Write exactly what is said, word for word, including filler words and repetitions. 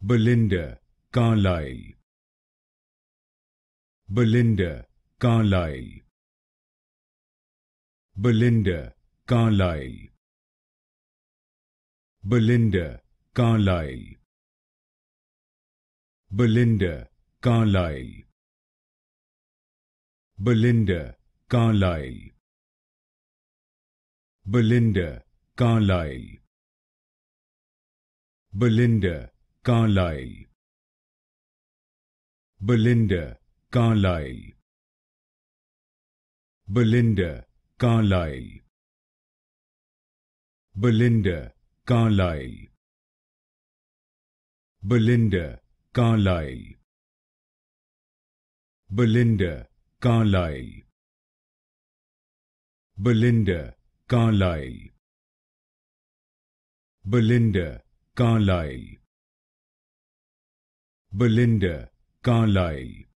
Belinda Carlisle. Belinda Carlisle. Belinda Carlisle. Belinda Carlisle. Belinda Carlisle. Belinda Carlisle. Belinda Carlisle. Belinda Carlisle. Belinda Carlisle. Belinda Carlisle. Belinda Carlisle. Belinda Carlisle. Belinda Carlisle. Belinda Carlisle. Belinda Carlisle. Belinda Carlisle.